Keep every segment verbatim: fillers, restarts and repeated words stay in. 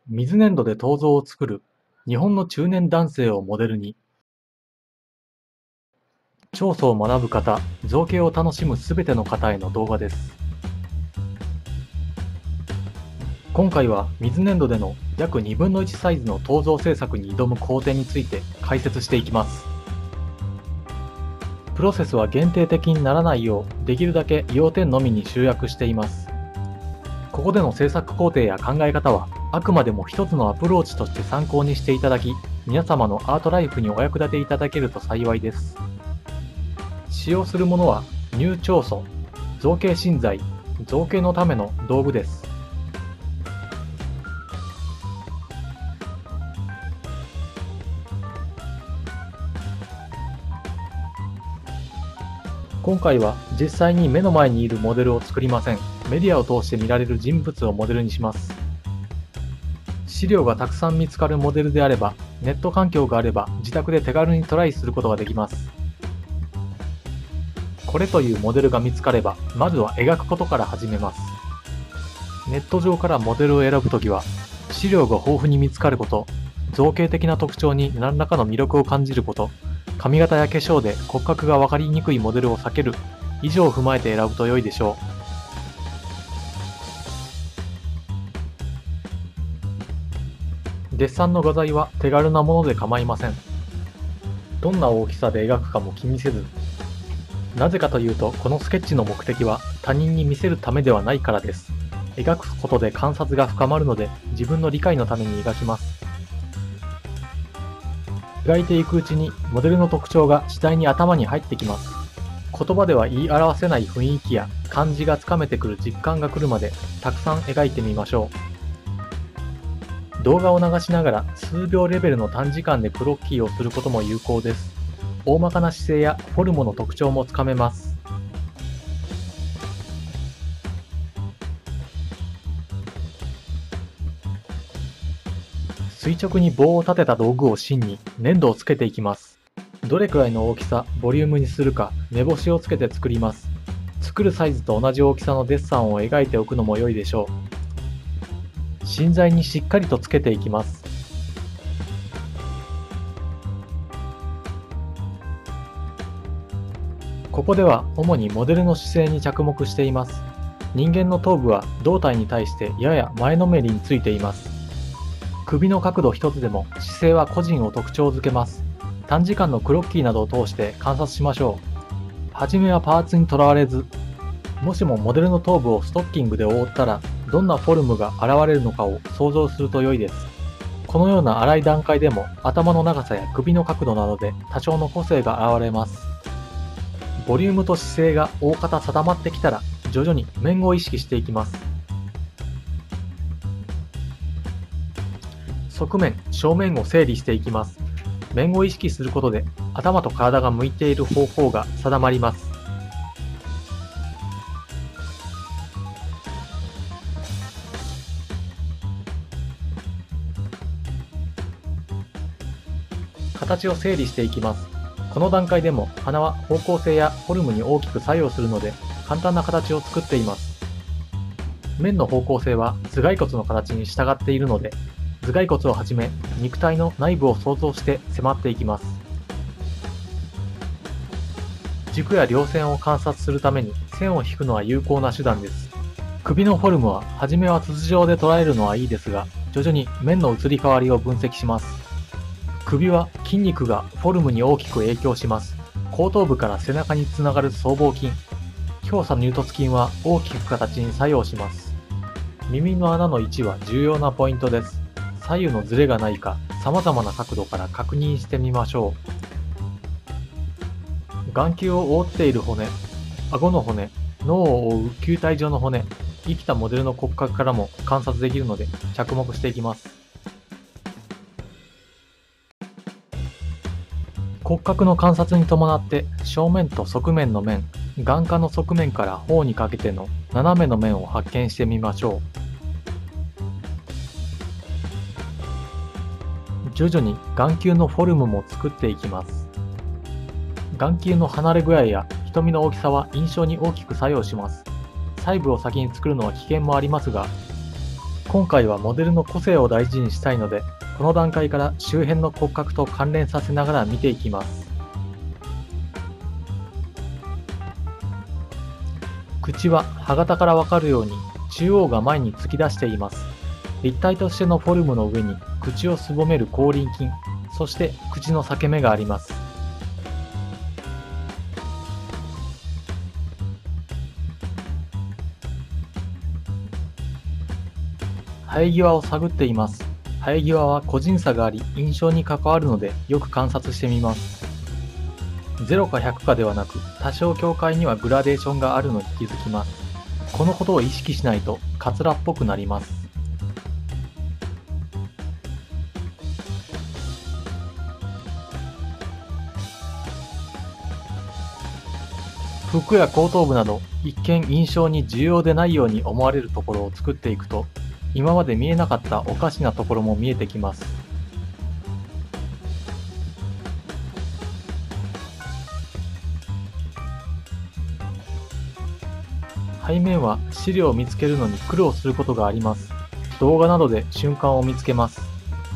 水粘土で銅像を作る日本の中年男性をモデルに、彫塑を学ぶ方、造形を楽しむすべての方への動画です。今回は水粘土での約にぶんのいちサイズの銅像制作に挑む工程について解説していきます。プロセスは限定的にならないよう、できるだけ要点のみに集約しています。ここでの制作工程や考え方は、あくまでも一つのアプローチとして参考にしていただき、皆様のアートライフにお役立ていただけると幸いです。使用するものは乳彫塑、造形芯材、造形のための道具です。今回は実際に目の前にいるモデルを作りません。メディアを通して見られる人物をモデルにします。資料がたくさん見つかるモデルであれば、ネット環境があれば自宅で手軽にトライすることができます。これというモデルが見つかれば、まずは描くことから始めます。ネット上からモデルを選ぶときは、資料が豊富に見つかること、造形的な特徴に何らかの魅力を感じること、髪型や化粧で骨格が分かりにくいモデルを避ける、以上を踏まえて選ぶと良いでしょう。デッサンの画材は手軽なもので構いません。どんな大きさで描くかも気にせず、なぜかというと、このスケッチの目的は他人に見せるためではないからです。描くことで観察が深まるので、自分の理解のために描きます。描いていくうちに、モデルの特徴が次第に頭に入ってきます。言葉では言い表せない雰囲気や感じがつかめてくる実感が来るまで、たくさん描いてみましょう。動画を流しながら数秒レベルの短時間でクロッキーをすることも有効です。大まかな姿勢やフォルムの特徴もつかめます。垂直に棒を立てた道具を芯に粘土をつけていきます。どれくらいの大きさ、ボリュームにするか目星をつけて作ります。作るサイズと同じ大きさのデッサンを描いておくのも良いでしょう。芯材にしっかりとつけていきます。ここでは主にモデルの姿勢に着目しています。人間の頭部は胴体に対してやや前のめりについています。首の角度一つでも姿勢は個人を特徴づけます。短時間のクロッキーなどを通して観察しましょう。はじめはパーツにとらわれず、もしもモデルの頭部をストッキングで覆ったら、どんなフォルムが現れるのかを想像すると良いです。このような粗い段階でも頭の長さや首の角度などで多少の個性が現れます。ボリュームと姿勢が大方定まってきたら、徐々に面を意識していきます。側面、正面を整理していきます。面を意識することで頭と体が向いている方向が定まります。形を整理していきます。この段階でも鼻は方向性やフォルムに大きく作用するので、簡単な形を作っています。面の方向性は頭蓋骨の形に従っているので、頭蓋骨をはじめ肉体の内部を想像して迫っていきます。軸や稜線を観察するために線を引くのは有効な手段です。首のフォルムは初めは筒状で捉えるのはいいですが、徐々に面の移り変わりを分析します。首は筋肉がフォルムに大きく影響します。後頭部から背中につながる僧帽筋、胸鎖乳突筋は大きく形に作用します。耳の穴の位置は重要なポイントです。左右のズレがないか、様々な角度から確認してみましょう。眼球を覆っている骨、顎の骨、脳を覆う球体状の骨、生きたモデルの骨格からも観察できるので着目していきます。骨格の観察に伴って正面と側面の面、眼下の側面から頬にかけての斜めの面を発見してみましょう。徐々に眼球のフォルムも作っていきます。眼球の離れ具合や瞳の大きさは印象に大きく作用します。細部を先に作るのは危険もありますが、 今回はモデルの個性を大事にしたいので、この段階から周辺の骨格と関連させながら見ていきます。口は歯型からわかるように中央が前に突き出しています。立体としてのフォルムの上に口をすぼめる口輪筋、そして口の裂け目があります。生え際を探っています。生え際は個人差があり印象に関わるのでよく観察してみます。ゼロかひゃくかではなく多少境界にはグラデーションがあるのに気づきます。このことを意識しないとカツラっぽくなります。服や後頭部など一見印象に重要でないように思われるところを作っていくと、今まで見えなかったおかしなところも見えてきます。背面は資料を見つけるのに苦労することがあります。動画などで瞬間を見つけます。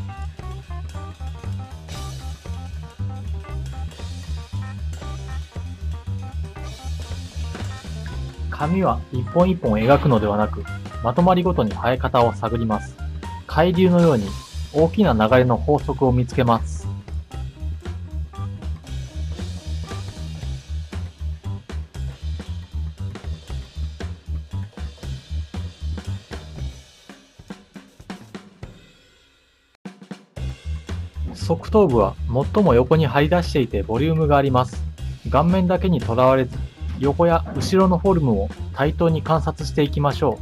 髪は一本一本描くのではなく、まとまりごとに生え方を探ります。海流のように大きな流れの法則を見つけます。側頭部は最も横に張り出していてボリュームがあります。顔面だけにとらわれず、横や後ろのフォルムを対等に観察していきましょ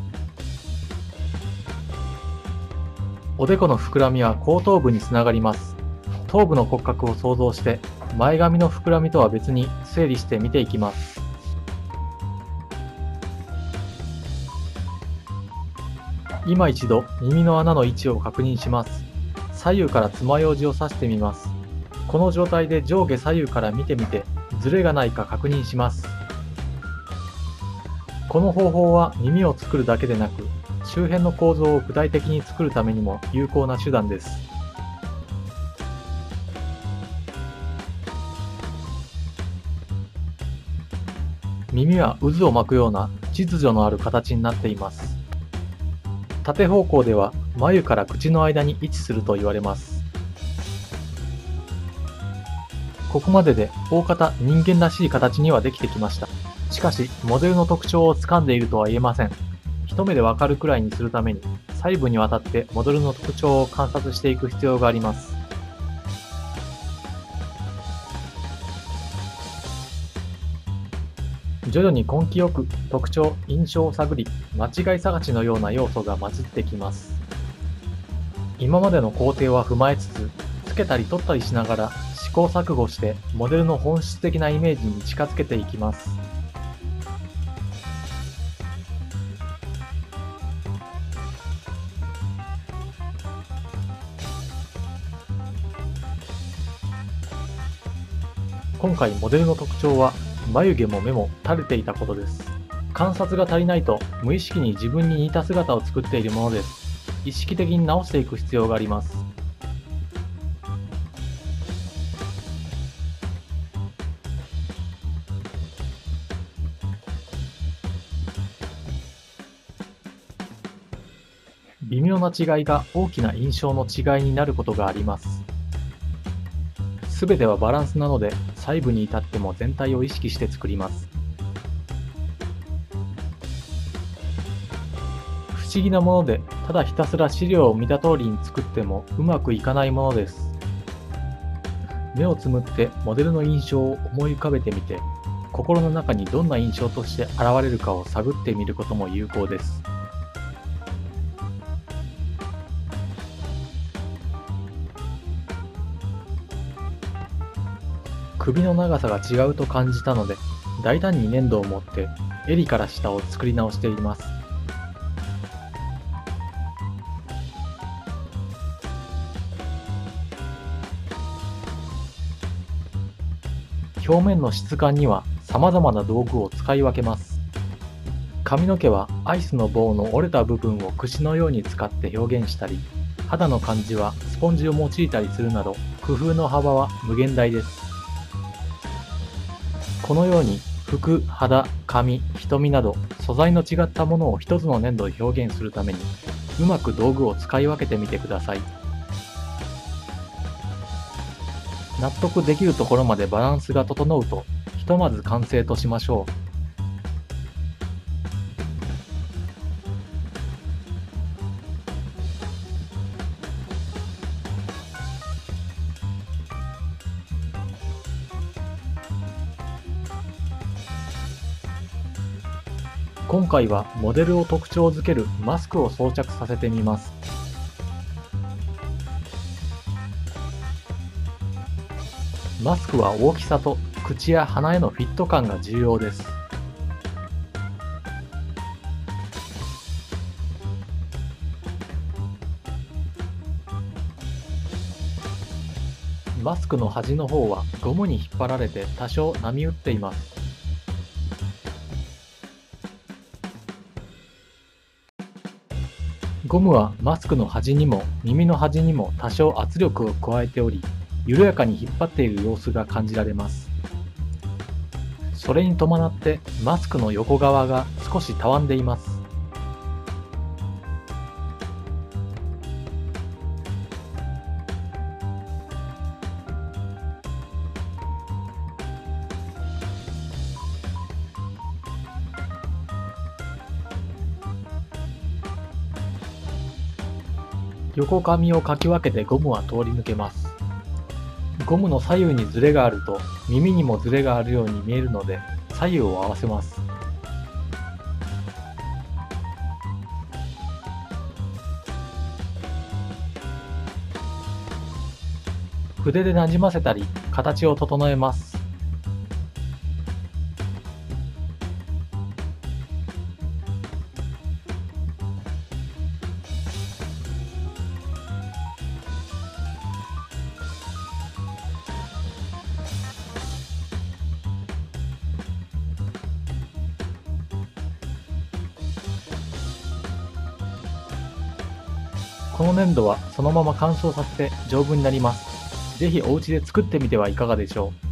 う。おでこの膨らみは後頭部につながります。頭部の骨格を想像して前髪の膨らみとは別に整理して見ていきます。今一度耳の穴の位置を確認します。左右から爪楊枝を刺してみます。この状態で上下左右から見てみてズレがないか確認します。この方法は耳を作るだけでなく、周辺の構造を具体的に作るためにも有効な手段です。耳は渦を巻くような秩序のある形になっています。縦方向では眉から口の間に位置すると言われます。ここまでで大方人間らしい形にはできてきました。しかし、モデルの特徴をつかんでいるとは言えません。一目でわかるくらいにするために、細部にわたってモデルの特徴を観察していく必要があります。徐々に根気よく特徴、印象を探り、間違い探しのような要素が混じってきます。今までの工程は踏まえつつ、つけたり取ったりしながら試行錯誤してモデルの本質的なイメージに近づけていきます。今回モデルの特徴は眉毛も目も垂れていたことです。観察が足りないと無意識に自分に似た姿を作っているものです。意識的に直していく必要があります。微妙な違いが大きな印象の違いになることがあります。すべてはバランスなので、細部に至っても全体を意識して作ります。不思議なもので、ただひたすら資料を見た通りに作ってもうまくいかないものです。目をつむってモデルの印象を思い浮かべてみて、心の中にどんな印象として現れるかを探ってみることも有効です。首の長さが違うと感じたので、大胆に粘土を持って襟から下を作り直しています。表面の質感には様々な道具を使い分けます。 髪の毛はアイスの棒の折れた部分を櫛のように使って表現したり、肌の感じはスポンジを用いたりするなど、工夫の幅は無限大です。このように服、肌、髪、瞳など素材の違ったものを一つの粘土で表現するために、うまく道具を使い分けてみてください。納得できるところまでバランスが整うと、ひとまず完成としましょう。今回はモデルを特徴づけるマスクを装着させてみます。マスクは大きさと口や鼻へのフィット感が重要です。マスクの端の方はゴムに引っ張られて多少波打っています。ゴムはマスクの端にも耳の端にも多少圧力を加えており、緩やかに引っ張っている様子が感じられます。それに伴ってマスクの横側が少したわんでいます。横紙をかき分けてゴムは通り抜けます。ゴムの左右にズレがあると耳にもズレがあるように見えるので、左右を合わせます。筆でなじませたり形を整えます。この粘土はそのまま乾燥させて丈夫になります。ぜひお家で作ってみてはいかがでしょう。